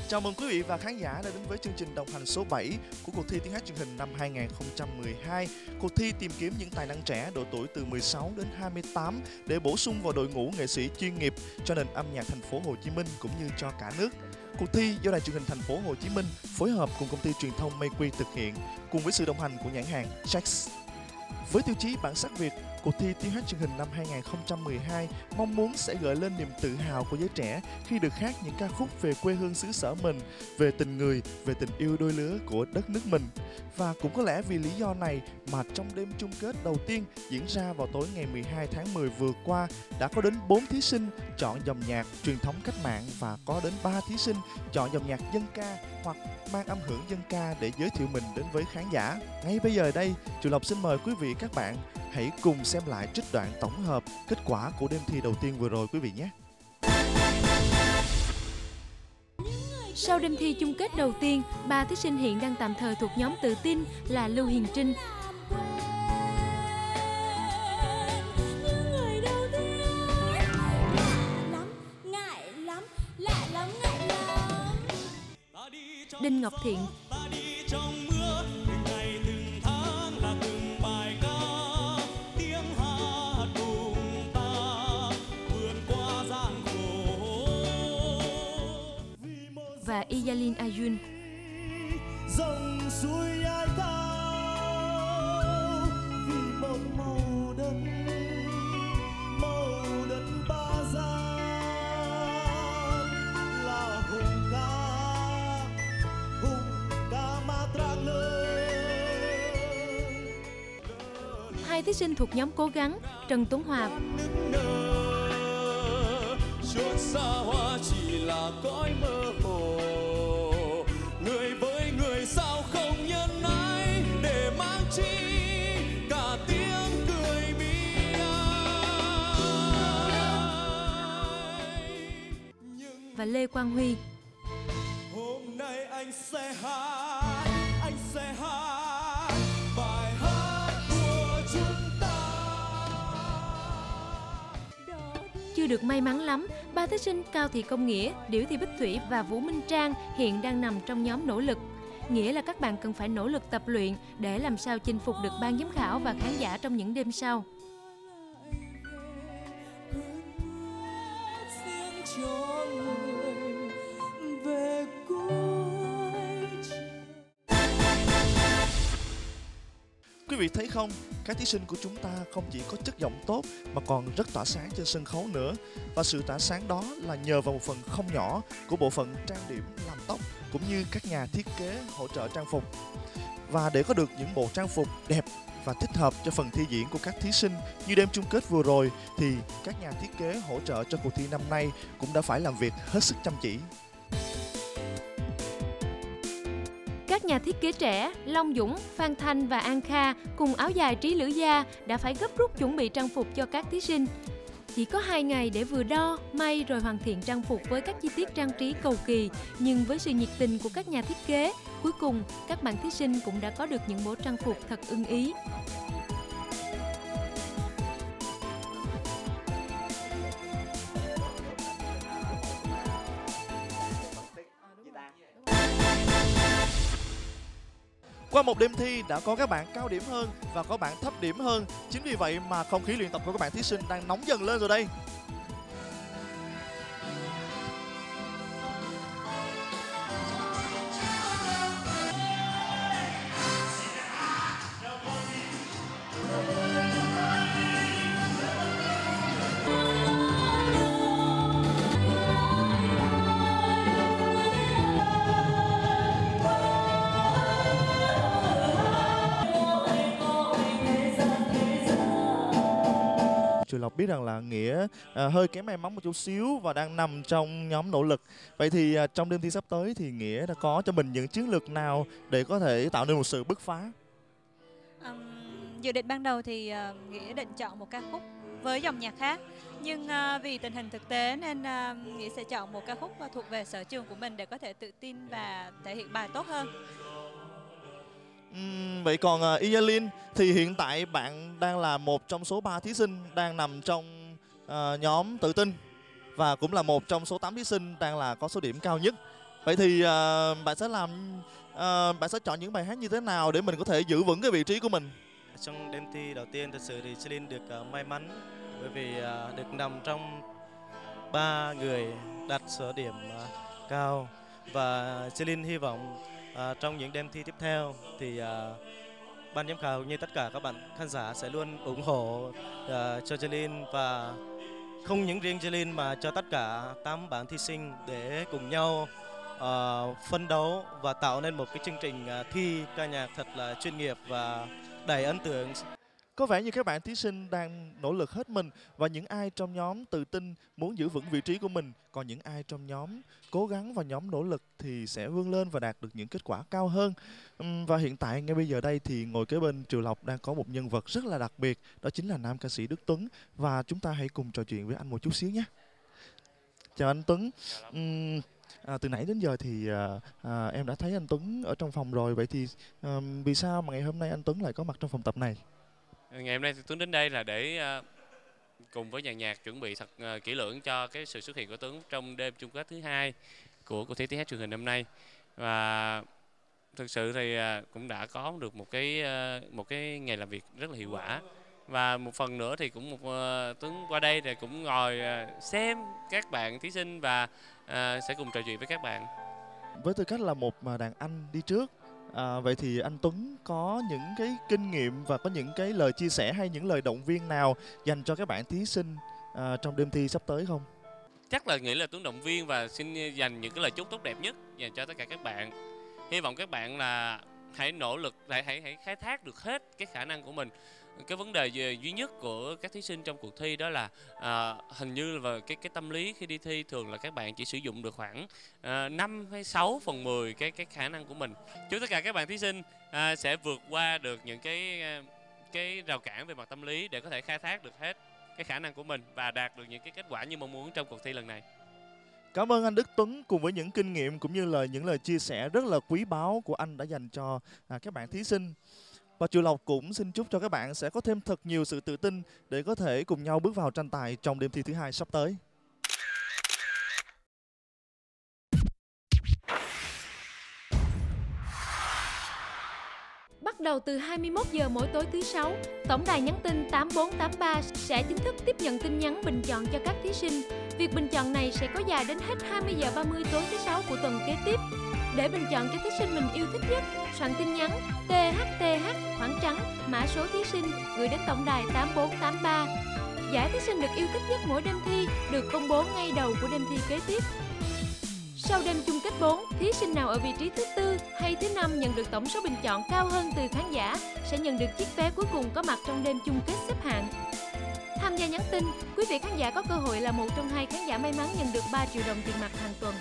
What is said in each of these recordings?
Chào mừng quý vị và khán giả đã đến với chương trình đồng hành số 7 của cuộc thi tiếng hát truyền hình năm 2012. Cuộc thi tìm kiếm những tài năng trẻ độ tuổi từ 16 đến 28 để bổ sung vào đội ngũ nghệ sĩ chuyên nghiệp cho nền âm nhạc thành phố Hồ Chí Minh cũng như cho cả nước. Cuộc thi do Đài truyền hình thành phố Hồ Chí Minh phối hợp cùng công ty truyền thông Mayque thực hiện cùng với sự đồng hành của nhãn hàng Jax. Với tiêu chí bản sắc Việt, cuộc thi tiếng hát truyền hình năm 2012 mong muốn sẽ gợi lên niềm tự hào của giới trẻ khi được hát những ca khúc về quê hương xứ sở mình, về tình người, về tình yêu đôi lứa của đất nước mình. Và cũng có lẽ vì lý do này mà trong đêm chung kết đầu tiên diễn ra vào tối ngày 12 tháng 10 vừa qua đã có đến 4 thí sinh chọn dòng nhạc truyền thống cách mạng và có đến 3 thí sinh chọn dòng nhạc dân ca hoặc mang âm hưởng dân ca để giới thiệu mình đến với khán giả. Ngay bây giờ đây, Trường Lộc xin mời quý vị các bạn hãy cùng xem lại trích đoạn tổng hợp kết quả của đêm thi đầu tiên vừa rồi quý vị nhé. Sau đêm thi chung kết đầu tiên, 3 thí sinh hiện đang tạm thời thuộc nhóm Tự Tin là Lưu Hiền Trinh, Đinh Ngọc Thiện, và Iyalin Ayun. Dòng suối ai cao vì một màu đất Ba Gian là hùng ca Matra lớn. Hai thí sinh thuộc nhóm Cố Gắng, Trần Tuấn Hòa, chốn xa hoa chỉ là cõi mơ hồ, người với người sao không nhân ái để mang chi cả tiếng cười bi ai. và Lê Quang Huy. Hôm nay anh sẽ hát bài hát của chúng ta. Chưa được may mắn lắm, 3 thí sinh Cao Thị Công Nghĩa, Điểu Thị Bích Thủy và Vũ Minh Trang hiện đang nằm trong nhóm nỗ lực. Nghĩa là các bạn cần phải nỗ lực tập luyện để làm sao chinh phục được ban giám khảo và khán giả trong những đêm sau. Quý vị thấy không, các thí sinh của chúng ta không chỉ có chất giọng tốt mà còn rất tỏa sáng trên sân khấu nữa. Và sự tỏa sáng đó là nhờ vào một phần không nhỏ của bộ phận trang điểm, làm tóc cũng như các nhà thiết kế hỗ trợ trang phục. Và để có được những bộ trang phục đẹp và thích hợp cho phần thi diễn của các thí sinh như đêm chung kết vừa rồi thì các nhà thiết kế hỗ trợ cho cuộc thi năm nay cũng đã phải làm việc hết sức chăm chỉ. Các nhà thiết kế trẻ Long Dũng, Phan Thanh và An Kha cùng áo dài Trí Lữ Gia đã phải gấp rút chuẩn bị trang phục cho các thí sinh. Chỉ có 2 ngày để vừa đo, may rồi hoàn thiện trang phục với các chi tiết trang trí cầu kỳ, nhưng với sự nhiệt tình của các nhà thiết kế, cuối cùng các bạn thí sinh cũng đã có được những bộ trang phục thật ưng ý. Qua một đêm thi đã có các bạn cao điểm hơn và có bạn thấp điểm hơn. Chính vì vậy mà không khí luyện tập của các bạn thí sinh đang nóng dần lên rồi đây. Trường Lộc biết rằng là Nghĩa hơi kém may mắn một chút xíu và đang nằm trong nhóm nỗ lực. Vậy thì trong đêm thi sắp tới thì Nghĩa đã có cho mình những chiến lược nào để có thể tạo nên một sự bứt phá? Dự định ban đầu thì Nghĩa định chọn một ca khúc với dòng nhạc khác. Nhưng vì tình hình thực tế nên Nghĩa sẽ chọn một ca khúc thuộc về sở trường của mình để có thể tự tin và thể hiện bài tốt hơn. Vậy còn Iyalin thì hiện tại bạn đang là một trong số 3 thí sinh đang nằm trong nhóm Tự Tin và cũng là một trong số 8 thí sinh đang là có số điểm cao nhất. Vậy thì bạn sẽ chọn những bài hát như thế nào để mình có thể giữ vững cái vị trí của mình? Trong đêm thi đầu tiên, thật sự thì Celine được may mắn bởi vì được nằm trong 3 người đạt số điểm cao, và Celine hy vọng trong những đêm thi tiếp theo thì ban giám khảo như tất cả các bạn khán giả sẽ luôn ủng hộ cho Celine, và không những riêng Celine mà cho tất cả 8 bạn thí sinh để cùng nhau phấn đấu và tạo nên một cái chương trình thi ca nhạc thật là chuyên nghiệp và đầy ấn tượng. Có vẻ như các bạn thí sinh đang nỗ lực hết mình, và những ai trong nhóm tự tin muốn giữ vững vị trí của mình, còn những ai trong nhóm cố gắng và nhóm nỗ lực thì sẽ vươn lên và đạt được những kết quả cao hơn. Và hiện tại ngay bây giờ đây thì ngồi kế bên Triều Lộc đang có một nhân vật rất là đặc biệt, đó chính là nam ca sĩ Đức Tuấn, và chúng ta hãy cùng trò chuyện với anh một chút xíu nhé. Chào anh Tuấn. Từ nãy đến giờ thì em đã thấy anh Tuấn ở trong phòng rồi, vậy thì vì sao mà ngày hôm nay anh Tuấn lại có mặt trong phòng tập này? Ngày hôm nay thì Tuấn đến đây là để cùng với dàn nhạc chuẩn bị thật kỹ lưỡng cho cái sự xuất hiện của Tuấn trong đêm chung kết thứ 2 của cuộc thi tiếng hát truyền hình năm nay. Và thực sự thì cũng đã có được một cái ngày làm việc rất là hiệu quả. Và một phần nữa thì cũng Tuấn qua đây thì cũng ngồi xem các bạn thí sinh và sẽ cùng trò chuyện với các bạn. Với tư cách là một đàn anh đi trước, vậy thì anh Tuấn có những cái kinh nghiệm và có những cái lời chia sẻ hay những lời động viên nào dành cho các bạn thí sinh trong đêm thi sắp tới không? Chắc là nghĩ là Tuấn động viên và xin dành những cái lời chúc tốt đẹp nhất dành cho tất cả các bạn. Hy vọng các bạn là hãy nỗ lực, hãy khai thác được hết cái khả năng của mình. Cái vấn đề duy nhất của các thí sinh trong cuộc thi đó là hình như là cái tâm lý khi đi thi thường là các bạn chỉ sử dụng được khoảng 5 hay 6 phần 10 cái khả năng của mình. Chúc tất cả các bạn thí sinh sẽ vượt qua được những cái rào cản về mặt tâm lý để có thể khai thác được hết cái khả năng của mình và đạt được những cái kết quả như mong muốn trong cuộc thi lần này. Cảm ơn anh Đức Tuấn cùng với những kinh nghiệm cũng như là những lời chia sẻ rất là quý báu của anh đã dành cho các bạn thí sinh. Và Triều Lộc cũng xin chúc cho các bạn sẽ có thêm thật nhiều sự tự tin để có thể cùng nhau bước vào tranh tài trong đêm thi thứ 2 sắp tới. Bắt đầu từ 21 giờ mỗi tối thứ Sáu, tổng đài nhắn tin 8483 sẽ chính thức tiếp nhận tin nhắn bình chọn cho các thí sinh. Việc bình chọn này sẽ có dài đến hết 20 giờ 30 tối thứ Sáu của tuần kế tiếp. Để bình chọn cho thí sinh mình yêu thích nhất, soạn tin nhắn THTH khoảng trắng mã số thí sinh gửi đến tổng đài 8483. Giải thí sinh được yêu thích nhất mỗi đêm thi được công bố ngay đầu của đêm thi kế tiếp. Sau đêm chung kết 4, thí sinh nào ở vị trí thứ 4 hay thứ 5 nhận được tổng số bình chọn cao hơn từ khán giả sẽ nhận được chiếc vé cuối cùng có mặt trong đêm chung kết xếp hạng. Tham gia nhắn tin, quý vị khán giả có cơ hội là một trong 2 khán giả may mắn nhận được 3 triệu đồng tiền mặt hàng tuần.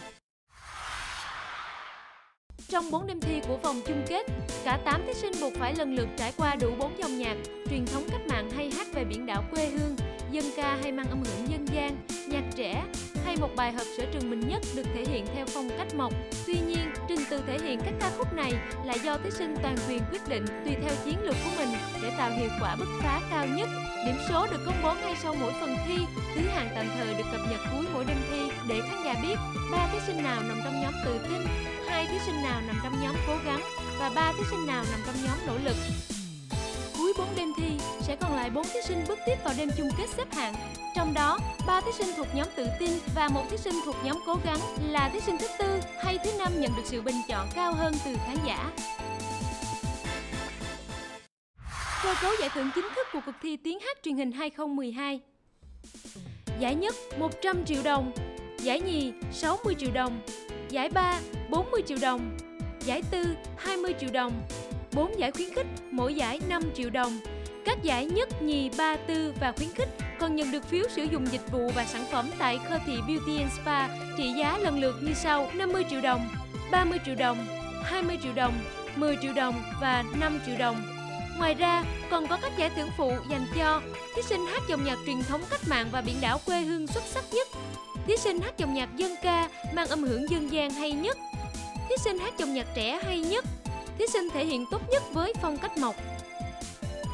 Trong 4 đêm thi của vòng chung kết, cả 8 thí sinh buộc phải lần lượt trải qua đủ 4 dòng nhạc, truyền thống cách mạng hay hát về biển đảo quê hương, dân ca hay mang âm hưởng dân gian, nhạc trẻ hay một bài hợp sở trường mình nhất được thể hiện theo phong cách mộc. Tuy nhiên, trình tự thể hiện các ca khúc này là do thí sinh toàn quyền quyết định tùy theo chiến lược của mình để tạo hiệu quả bứt phá cao nhất. Điểm số được công bố ngay sau mỗi phần thi, thứ hạng tạm thời được cập nhật cuối mỗi đêm thi để khán giả biết 3 thí sinh nào nằm trong nhóm tự tin, 2 thí sinh nào nằm trong nhóm cố gắng và 3 thí sinh nào nằm trong nhóm nỗ lực. Cuối 4 đêm thi sẽ còn lại 4 thí sinh bước tiếp vào đêm chung kết xếp hạng. Trong đó, 3 thí sinh thuộc nhóm tự tin và 1 thí sinh thuộc nhóm cố gắng là thí sinh thứ 4 hay thứ 5 nhận được sự bình chọn cao hơn từ khán giả. Cơ cấu giải thưởng chính thức của cuộc thi tiếng hát truyền hình 2012. Giải nhất 100 triệu đồng, giải nhì 60 triệu đồng, giải ba 40 triệu đồng, giải tư 20 triệu đồng, 4 giải khuyến khích, mỗi giải 5 triệu đồng. Các giải nhất, nhì, ba, tư và khuyến khích còn nhận được phiếu sử dụng dịch vụ và sản phẩm tại Khơ Thị Beauty and Spa trị giá lần lượt như sau: 50 triệu đồng, 30 triệu đồng, 20 triệu đồng, 10 triệu đồng và 5 triệu đồng. Ngoài ra, còn có các giải thưởng phụ dành cho thí sinh hát dòng nhạc truyền thống cách mạng và biển đảo quê hương xuất sắc nhất, thí sinh hát dòng nhạc dân ca mang âm hưởng dân gian hay nhất, thí sinh hát dòng nhạc trẻ hay nhất, thí sinh thể hiện tốt nhất với phong cách mộc.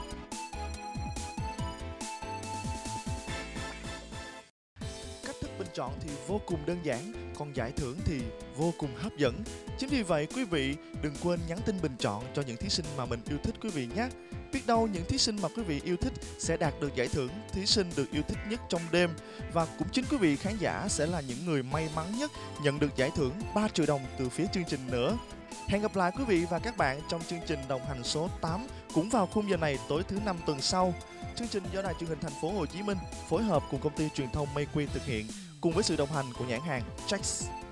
Cách thức bình chọn thì vô cùng đơn giản, còn giải thưởng thì vô cùng hấp dẫn. Chính vì vậy quý vị đừng quên nhắn tin bình chọn cho những thí sinh mà mình yêu thích quý vị nhé. Biết đâu những thí sinh mà quý vị yêu thích sẽ đạt được giải thưởng thí sinh được yêu thích nhất trong đêm. Và cũng chính quý vị khán giả sẽ là những người may mắn nhất nhận được giải thưởng 3 triệu đồng từ phía chương trình nữa. Hẹn gặp lại quý vị và các bạn trong chương trình đồng hành số 8 cũng vào khung giờ này tối thứ 5 tuần sau. Chương trình do Đài Truyền hình Thành phố Hồ Chí Minh phối hợp cùng công ty truyền thông Mayque thực hiện cùng với sự đồng hành của nhãn hàng Jax.